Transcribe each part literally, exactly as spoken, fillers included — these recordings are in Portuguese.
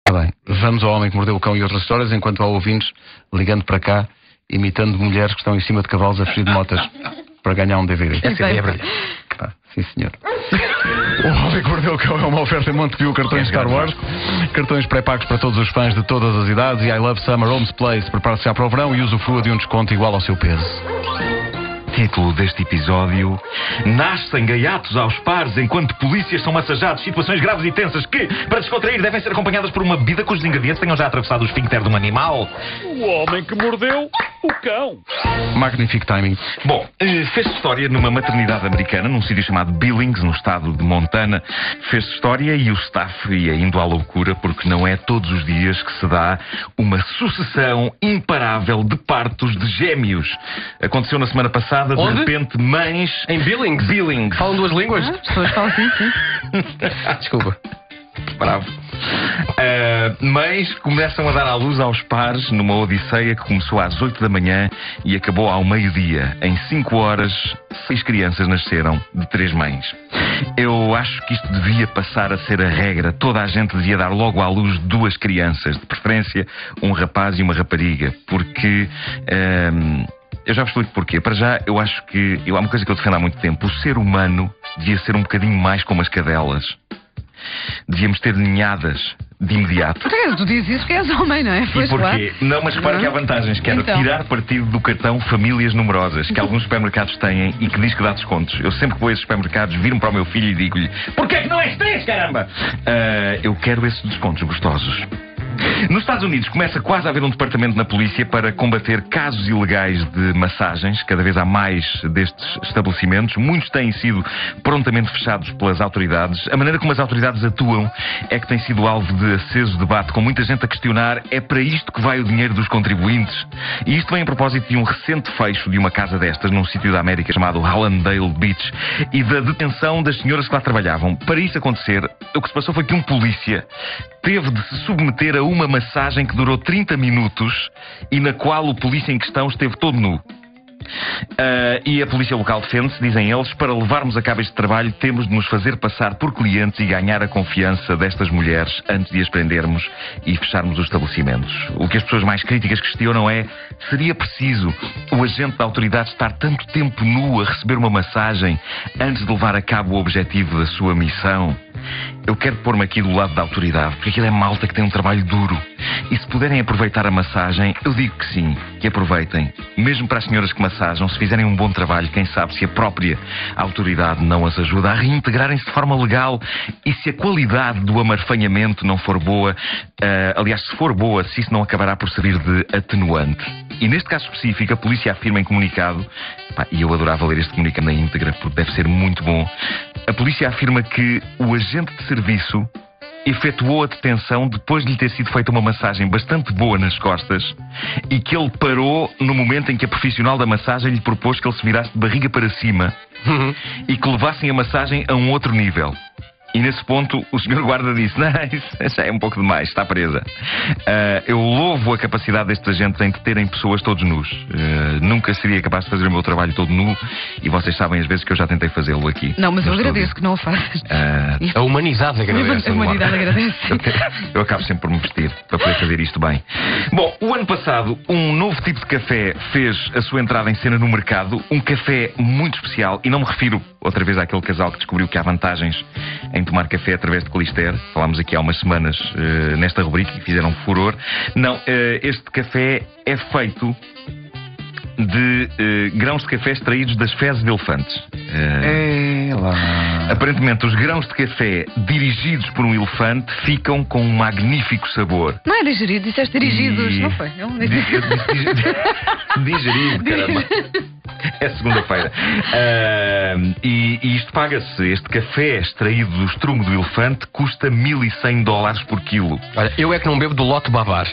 Bem, vamos ao Homem que Mordeu o Cão e outras histórias, enquanto há ouvintes ligando para cá, imitando mulheres que estão em cima de cavalos a fugir de motas para ganhar um D V D. Essa ideia é brilhante. Ah, sim, senhor. O Homem que Mordeu o Cão é uma oferta em Montepio, cartões Star Wars, cartões pré-pagos para todos os fãs de todas as idades e I Love Summer Homes Place. Prepare-se já para o verão e usufrua de um desconto igual ao seu peso. Título deste episódio: Nascem gaiatos aos pares enquanto polícias são massajados. Situações graves e tensas que, para descontrair, devem ser acompanhadas por uma bebida cujos ingredientes tenham já atravessado o esfíncter de um animal. O Homem que Mordeu o Cão. Magnífico timing. Bom, fez história numa maternidade americana, num sítio chamado Billings, no estado de Montana. Fez história e o staff ia indo à loucura, porque não é todos os dias que se dá uma sucessão imparável de partos de gêmeos. Aconteceu na semana passada. De Onde? repente, mães... Em Billings? Billings. Falam duas línguas? Ah, as pessoas falam assim, sim. Desculpa. Bravo. Uh, mães começam a dar à luz aos pares numa odisseia que começou às oito da manhã e acabou ao meio-dia. Em cinco horas, seis crianças nasceram de três mães. Eu acho que isto devia passar a ser a regra. Toda a gente devia dar logo à luz duas crianças, de preferência um rapaz e uma rapariga, porque... Um, eu já vos explico porquê. Para já, eu acho que... Eu, há uma coisa que eu defendo há muito tempo. O ser humano devia ser um bocadinho mais como as cadelas. Devíamos ter ninhadas de imediato. Porque tu dizes isso que és homem, não é? E porquê? Não, mas repara que há vantagens. Quero Então. tirar partido do cartão Famílias Numerosas, que alguns supermercados têm e que diz que dá descontos. Eu sempre que vou a esses supermercados, viro-me para o meu filho e digo-lhe: porquê que não és três, caramba? Uh, eu quero esses descontos gostosos. Nos Estados Unidos começa quase a haver um departamento na polícia para combater casos ilegais de massagens. Cada vez há mais destes estabelecimentos. Muitos têm sido prontamente fechados pelas autoridades. A maneira como as autoridades atuam é que tem sido alvo de aceso debate, com muita gente a questionar: é para isto que vai o dinheiro dos contribuintes? E isto vem a propósito de um recente fecho de uma casa destas num sítio da América chamado Hallandale Beach e da detenção das senhoras que lá trabalhavam. Para isso acontecer, o que se passou foi que um polícia teve de se submeter a uma massagem que durou trinta minutos e na qual o polícia em questão esteve todo nu. Uh, e a polícia local defende-se, dizem eles: para levarmos a cabo este trabalho temos de nos fazer passar por clientes e ganhar a confiança destas mulheres antes de as prendermos e fecharmos os estabelecimentos. O que as pessoas mais críticas questionam é: seria preciso o agente da autoridade estar tanto tempo nu a receber uma massagem antes de levar a cabo o objetivo da sua missão? Eu quero pôr-me aqui do lado da autoridade, porque aquilo é malta que tem um trabalho duro. E se puderem aproveitar a massagem, eu digo que sim, que aproveitem. Mesmo para as senhoras que massajam, se fizerem um bom trabalho, quem sabe se a própria autoridade não as ajuda a reintegrarem-se de forma legal. E se a qualidade do amarfanhamento não for boa, uh, aliás, se for boa, se isso não acabará por servir de atenuante. E neste caso específico, a polícia afirma em comunicado, pá, e eu adorava ler este comunicado na íntegra, porque deve ser muito bom. A polícia afirma que o agente de serviço efetuou a detenção depois de lhe ter sido feita uma massagem bastante boa nas costas e que ele parou no momento em que a profissional da massagem lhe propôs que ele se virasse de barriga para cima uhum. e que levassem a massagem a um outro nível. E nesse ponto o senhor guarda disse: não, isso já é um pouco demais, está presa. Uh, eu louvo a capacidade destes agentes em deterem pessoas todos nus. Uh, nunca seria capaz de fazer o meu trabalho todo nu e vocês sabem as vezes que eu já tentei fazê-lo aqui. Não, mas eu estou agradeço que não o faças. Uh, a humanidade agradece. A humanidade agradece. Eu, eu acabo sempre por me vestir para poder fazer isto bem. Bom, o ano passado um novo tipo de café fez a sua entrada em cena no mercado. Um café muito especial, e não me refiro outra vez àquele casal que descobriu que há vantagens em tomar café através de Clister. Falámos aqui há umas semanas uh, nesta rubrica e fizeram furor. Não, uh, este café é feito de uh, grãos de café extraídos das fezes de elefantes. Uh, é lá. Aparentemente, os grãos de café dirigidos por um elefante ficam com um magnífico sabor. Não é digerido, disseste dirigidos, e... não foi? Eu Di- eu disse dig- Digerido, caramba. É segunda-feira. Uh, e, e isto paga-se. Este café extraído do estrumo do elefante custa mil e cem dólares por quilo. Olha, eu é que não bebo do lote babar.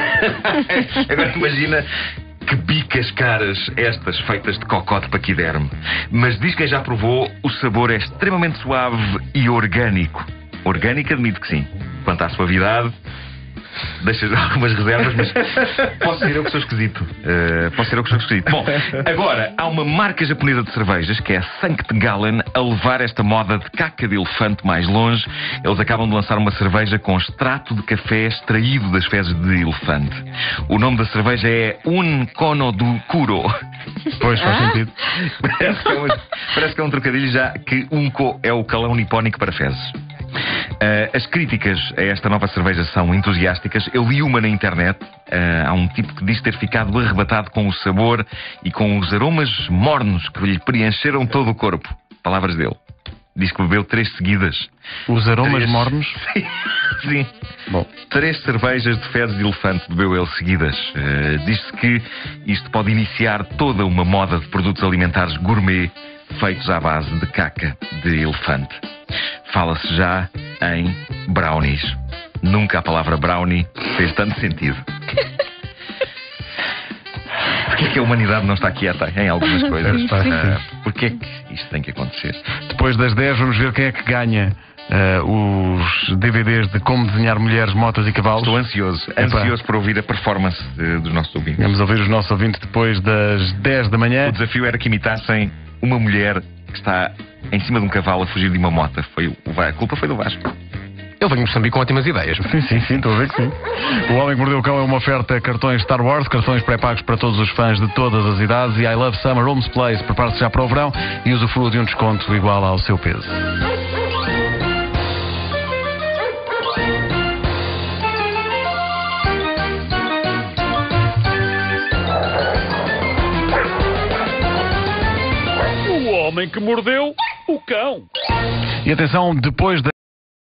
Agora imagina que bicas caras estas, feitas de cocó de paquiderme. Mas diz quem já provou, o sabor é extremamente suave e orgânico. Orgânico, admito que sim. Quanto à suavidade, deixas algumas reservas, mas posso ser eu que sou esquisito. Uh, posso ser eu que sou esquisito. Bom, agora, há uma marca japonesa de cervejas, que é a Sankt Gallen, a levar esta moda de caca de elefante mais longe. Eles acabam de lançar uma cerveja com extrato de café extraído das fezes de elefante. O nome da cerveja é Un Kono do Kuro. Pois, faz sentido. Parece que, é um, parece que é um trocadilho, já que Unko é o calão nipónico para fezes. Uh, as críticas a esta nova cerveja são entusiásticas. Eu li uma na internet. Uh, há um tipo que diz ter ficado arrebatado com o sabor e com os aromas mornos que lhe preencheram todo o corpo. Palavras dele. Diz que bebeu três seguidas. Os aromas Três... mornos? Sim. Sim. Bom, três cervejas de fezes de elefante bebeu ele seguidas. Uh, diz-se que isto pode iniciar toda uma moda de produtos alimentares gourmet feitos à base de caca de elefante. Fala-se já em brownies. Nunca a palavra brownie fez tanto sentido. Porquê é que a humanidade não está quieta em algumas coisas? Uh, Porquê é que isto tem que acontecer? Depois das dez vamos ver quem é que ganha uh, os D V Ds de como desenhar mulheres, motas e cavalos. Estou ansioso, ansioso por ouvir a performance uh, dos nossos ouvintes. Vamos ouvir os nossos ouvintes depois das dez da manhã. O desafio era que imitassem uma mulher que está em cima de um cavalo a fugir de uma mota. Foi o, a culpa foi do Vasco. Eu venho de Moçambique com ótimas ideias. Sim, sim, sim, estou a ver que sim. O Homem que Mordeu o Cão é uma oferta cartões Star Wars, cartões pré-pagos para todos os fãs de todas as idades, e I Love Summer Homes Place. Prepare-se já para o verão e usufrua de um desconto igual ao seu peso. O homem que mordeu o cão. E atenção, depois da